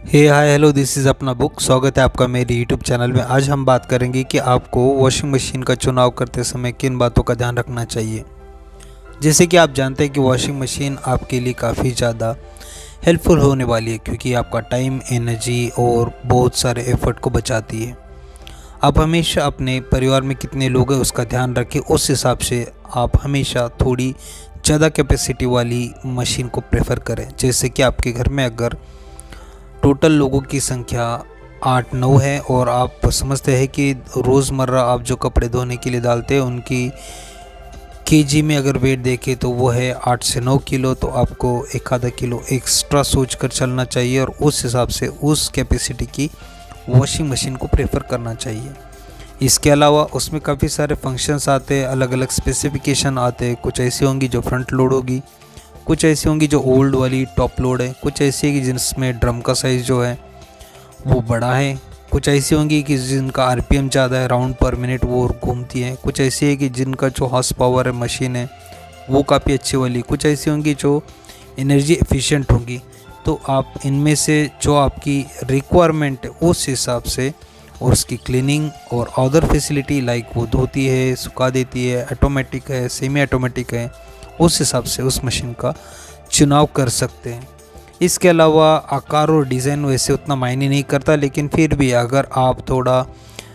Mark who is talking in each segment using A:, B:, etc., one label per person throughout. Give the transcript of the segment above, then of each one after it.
A: Hey hi hello, this is अपना book. स्वागत है आपका मेरे यूट्यूब चैनल में। आज हम बात करेंगे कि आपको वॉशिंग मशीन का चुनाव करते समय किन बातों का ध्यान रखना चाहिए। जैसे कि आप जानते हैं कि वॉशिंग मशीन आपके लिए काफ़ी ज़्यादा हेल्पफुल होने वाली है, क्योंकि आपका टाइम, एनर्जी और बहुत सारे एफर्ट को बचाती है। आप हमेशा अपने परिवार में कितने लोग हैं उसका ध्यान रखें, उस हिसाब से आप हमेशा थोड़ी ज़्यादा कैपेसिटी वाली मशीन को प्रेफर करें। जैसे कि आपके घर में अगर टोटल लोगों की संख्या 8-9 है और आप समझते हैं कि रोज़मर्रा आप जो कपड़े धोने के लिए डालते हैं उनकी केजी में अगर वेट देखें तो वो है 8 से 9 किलो, तो आपको एक आधा किलो एक्स्ट्रा सोच कर चलना चाहिए और उस हिसाब से उस कैपेसिटी की वॉशिंग मशीन को प्रेफर करना चाहिए। इसके अलावा उसमें काफ़ी सारे फंक्शंस आते हैं, अलग अलग स्पेसिफिकेशन आते हैं। कुछ ऐसी होंगी जो फ्रंट लोड होगी, कुछ ऐसी होंगी जो ओल्ड वाली टॉप लोड है, कुछ ऐसी है कि जिसमें ड्रम का साइज़ जो है वो बड़ा है, कुछ ऐसी होंगी कि जिनका आरपीएम ज़्यादा है, राउंड पर मिनट वो घूमती हैं, कुछ ऐसी है कि जिनका जो हॉर्स पावर है मशीन है वो काफ़ी अच्छी वाली, कुछ ऐसी होंगी जो एनर्जी एफिशिएंट होंगी। तो आप इनमें से जो आपकी रिक्वायरमेंट है उस हिसाब से और उसकी क्लीनिंग और अदर फैसिलिटी लाइक वो धोती है, सुखा देती है, ऑटोमेटिक है, सेमी ऑटोमेटिक है, उस हिसाब से उस मशीन का चुनाव कर सकते हैं। इसके अलावा आकार और डिज़ाइन वैसे उतना मायने नहीं करता, लेकिन फिर भी अगर आप थोड़ा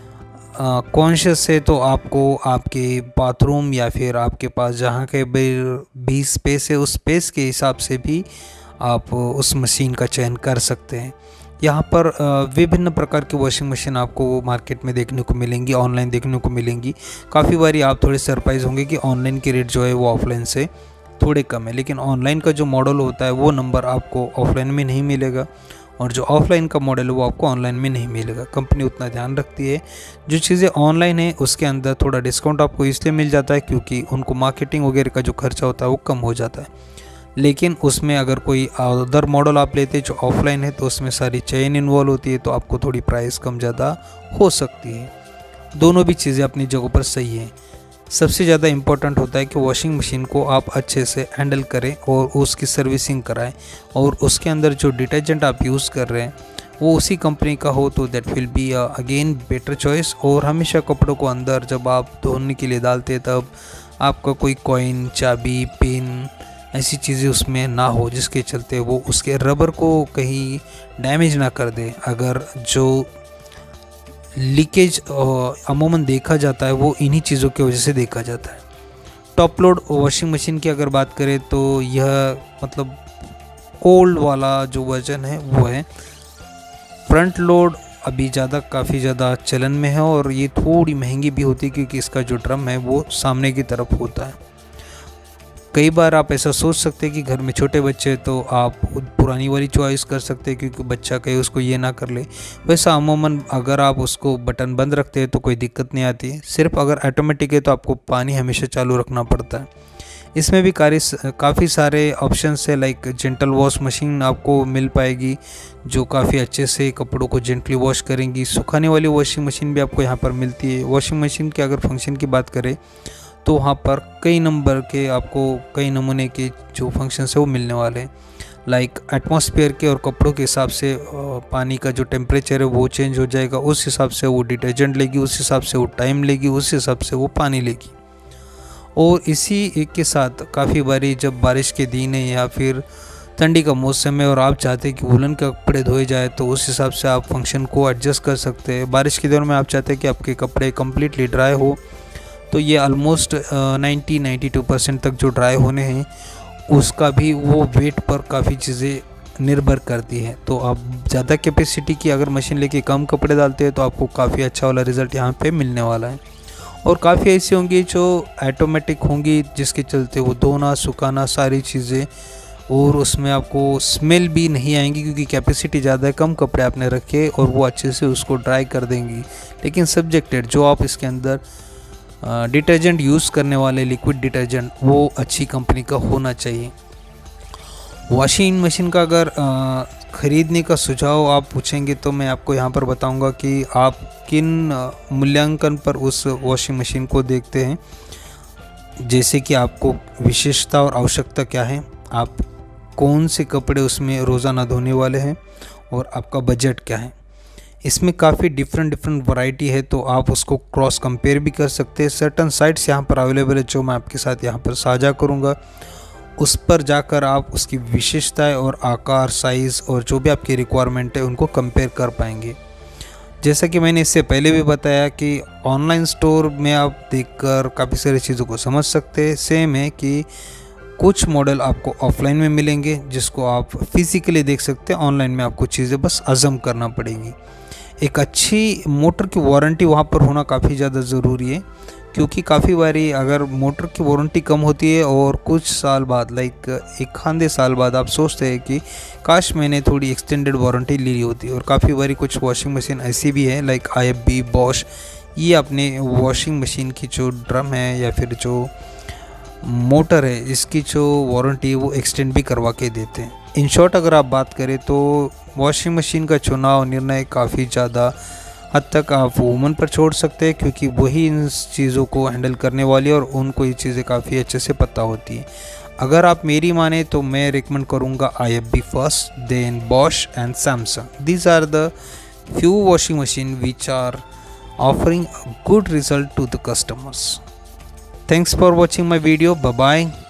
A: कॉन्शियस है तो आपको आपके बाथरूम या फिर आपके पास जहाँ के भी स्पेस है उस स्पेस के हिसाब से भी आप उस मशीन का चयन कर सकते हैं। यहाँ पर विभिन्न प्रकार की वॉशिंग मशीन आपको मार्केट में देखने को मिलेंगी, ऑनलाइन देखने को मिलेंगी। काफ़ी बारी आप थोड़े सरप्राइज होंगे कि ऑनलाइन के रेट जो है वो ऑफलाइन से थोड़े कम है, लेकिन ऑनलाइन का जो मॉडल होता है वो नंबर आपको ऑफलाइन में नहीं मिलेगा और जो ऑफलाइन का मॉडल है वो आपको ऑनलाइन में नहीं मिलेगा। कंपनी उतना ध्यान रखती है, जो चीज़ें ऑनलाइन है उसके अंदर थोड़ा डिस्काउंट आपको इसलिए मिल जाता है क्योंकि उनको मार्केटिंग वगैरह का जो खर्चा होता है वो कम हो जाता है। लेकिन उसमें अगर कोई अदर मॉडल आप लेते हैं जो ऑफलाइन है तो उसमें सारी चेन इन्वॉल्व होती है, तो आपको थोड़ी प्राइस कम ज़्यादा हो सकती है। दोनों भी चीज़ें अपनी जगह पर सही हैं। सबसे ज़्यादा इम्पोर्टेंट होता है कि वॉशिंग मशीन को आप अच्छे से हैंडल करें और उसकी सर्विसिंग कराएं और उसके अंदर जो डिटर्जेंट आप यूज़ कर रहे हैं वो उसी कंपनी का हो तो that will be again better choice. और हमेशा कपड़ों को अंदर जब आप धोने के लिए डालते हैं तब आपका कोई कॉइन, चाबी, पिन ऐसी चीज़ें उसमें ना हो जिसके चलते वो उसके रबर को कहीं डैमेज ना कर दे। अगर जो लीकेज अमूमन देखा जाता है वो इन्हीं चीज़ों की वजह से देखा जाता है। टॉप लोड वॉशिंग मशीन की अगर बात करें तो यह मतलब ओल्ड वाला जो वर्जन है वो है। फ्रंट लोड अभी काफ़ी ज़्यादा चलन में है और ये थोड़ी महंगी भी होती है क्योंकि इसका जो ड्रम है वो सामने की तरफ होता है। कई बार आप ऐसा सोच सकते हैं कि घर में छोटे बच्चे हैं तो आप पुरानी वाली चॉइस कर सकते हैं क्योंकि बच्चा कहीं उसको ये ना कर ले। वैसा अमूमन अगर आप उसको बटन बंद रखते हैं तो कोई दिक्कत नहीं आती है। सिर्फ अगर ऑटोमेटिक है तो आपको पानी हमेशा चालू रखना पड़ता है। इसमें भी काफ़ी सारे ऑप्शंस है, लाइक जेंटल वॉश मशीन आपको मिल पाएगी जो काफ़ी अच्छे से कपड़ों को जेंटली वॉश करेंगी। सुखाने वाली वॉशिंग मशीन भी आपको यहाँ पर मिलती है। वॉशिंग मशीन के अगर फंक्शन की बात करें तो वहाँ पर कई नंबर के आपको कई नमूने के जो फंक्शंस है वो मिलने वाले हैं, लाइक एटमॉस्फेयर के और कपड़ों के हिसाब से पानी का जो टेम्परेचर है वो चेंज हो जाएगा, उस हिसाब से वो डिटर्जेंट लेगी, उस हिसाब से वो टाइम लेगी, उस हिसाब से वो पानी लेगी। और इसी एक के साथ काफ़ी बारी जब बारिश के दिन है या फिर ठंडी का मौसम है और आप चाहते हैं कि वुलन के कपड़े धोए जाए तो उस हिसाब से आप फंक्शन को एडजस्ट कर सकते हैं। बारिश के दिनों में आप चाहते हैं कि आपके कपड़े कम्प्लीटली ड्राई हो तो ये ऑलमोस्ट 90-92% तक जो ड्राई होने हैं उसका भी वो वेट पर काफ़ी चीज़ें निर्भर करती है। तो आप ज़्यादा कैपेसिटी की अगर मशीन लेके कम कपड़े डालते हैं तो आपको काफ़ी अच्छा वाला रिज़ल्ट यहाँ पे मिलने वाला है। और काफ़ी ऐसी होंगी जो ऑटोमेटिक होंगी जिसके चलते वो धोना, सुखाना सारी चीज़ें और उसमें आपको स्मेल भी नहीं आएंगी क्योंकि कैपेसिटी ज़्यादा है, कम कपड़े आपने रखे और वो अच्छे से उसको ड्राई कर देंगी। लेकिन सब्जेक्टेड जो आप इसके अंदर डिटर्जेंट यूज़ करने वाले लिक्विड डिटर्जेंट वो अच्छी कंपनी का होना चाहिए। वॉशिंग मशीन का अगर ख़रीदने का सुझाव आप पूछेंगे तो मैं आपको यहाँ पर बताऊँगा कि आप किन मूल्यांकन पर उस वॉशिंग मशीन को देखते हैं। जैसे कि आपको विशेषता और आवश्यकता क्या है, आप कौन से कपड़े उसमें रोज़ाना धोने वाले हैं और आपका बजट क्या है। इसमें काफ़ी डिफरेंट वैरायटी है, तो आप उसको क्रॉस कंपेयर भी कर सकते हैं। सर्टन साइट्स यहाँ पर अवेलेबल है जो मैं आपके साथ यहाँ पर साझा करूँगा। उस पर जाकर आप उसकी विशेषताएं और आकार, साइज़ और जो भी आपकी रिक्वायरमेंट है उनको कंपेयर कर पाएंगे। जैसा कि मैंने इससे पहले भी बताया कि ऑनलाइन स्टोर में आप देखकर काफ़ी सारी चीज़ों को समझ सकते हैं। सेम है कि कुछ मॉडल आपको ऑफलाइन में मिलेंगे जिसको आप फिज़िकली देख सकते हैं, ऑनलाइन में आपको चीज़ें बस अज़म करना पड़ेगी। एक अच्छी मोटर की वारंटी वहाँ पर होना काफ़ी ज़्यादा ज़रूरी है, क्योंकि काफ़ी बारी अगर मोटर की वारंटी कम होती है और कुछ साल बाद लाइक एक आधे साल बाद आप सोचते हैं कि काश मैंने थोड़ी एक्सटेंडेड वारंटी ली होती। और काफ़ी बारी कुछ वॉशिंग मशीन ऐसी भी है लाइक IFB, बॉश, ये अपने वॉशिंग मशीन की जो ड्रम है या फिर जो मोटर है इसकी जो वारंटी है वो एक्सटेंड भी करवा के देते हैं। इन शॉर्ट अगर आप बात करें तो वॉशिंग मशीन का चुनाव निर्णय काफ़ी ज़्यादा हद तक आप वूमन पर छोड़ सकते हैं, क्योंकि वही इन चीज़ों को हैंडल करने वाली है और उनको ये चीज़ें काफ़ी अच्छे से पता होती हैं। अगर आप मेरी माने तो मैं रिकमेंड करूँगा IFB first, then Bosch and Samsung. These are the few washing machine which are offering a good result to the customers. Thanks for watching my video. Bye bye.